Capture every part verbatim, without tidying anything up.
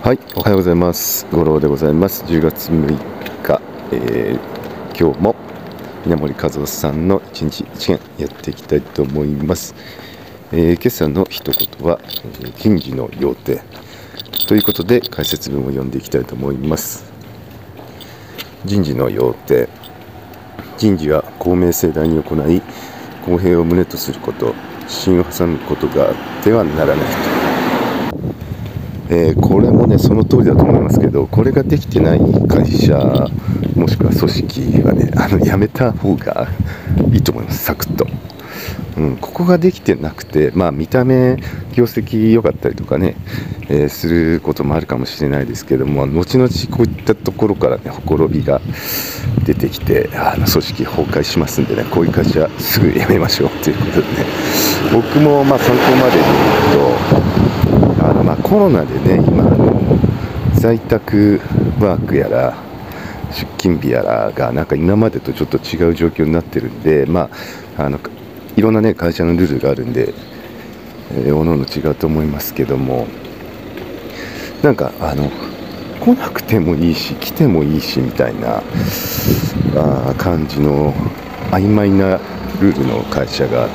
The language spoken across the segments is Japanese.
はい、おはようございます。五郎でございます。じゅうがつむいか、えー、今日も稲森和夫さんの一日一元やっていきたいと思います。えー、今朝の一言は、えー、人事の要諦ということで解説文を読んでいきたいと思います。人事の要諦。人事は公明正大に行い、公平を旨とすること、信を挟むことがあってはならないと。えー、これもねその通りだと思いますけど、これができてない会社もしくは組織はねあのやめた方がいいと思います。サクッと、うん、ここができてなくて、まあ見た目業績良かったりとかね、えー、することもあるかもしれないですけども、後々こういったところからねほころびが出てきて、あの組織崩壊しますんでね、こういう会社すぐやめましょうということでね、僕もまあ参考までに言うと、あのまあコロナでね今あの在宅ワークやら出勤日やらがなんか今までとちょっと違う状況になってるんで、まああのいろんなね会社のルールがあるんで、えー、おのおの違うと思いますけども、なんかあの来なくてもいいし来てもいいしみたいなあ感じの曖昧なルールの会社があって、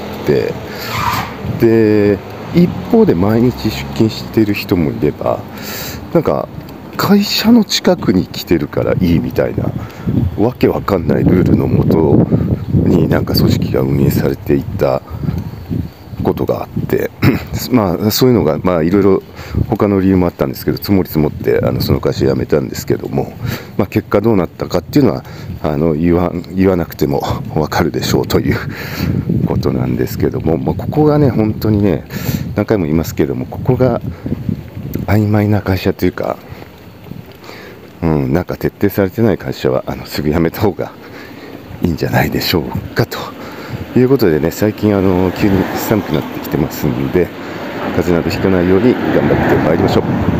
で一方で毎日出勤している人もいれば、なんか会社の近くに来てるからいいみたいなわけわかんないルールのもとになんか組織が運営されていたことがあってまあそういうのがまあいろいろ他の理由もあったんですけど、積もり積もってあのその会社辞めたんですけども、まあ、結果どうなったかっていうのはあの言わ言わなくてもわかるでしょうということなんですけども、まあ、ここがね本当にね何回も言いますけども、ここが曖昧な会社というか、うん、なんか徹底されてない会社はあのすぐ辞めた方がいいんじゃないでしょうかということでね、最近あの急に寒くなってきてますんで、風邪などひかないように頑張ってまいりましょう。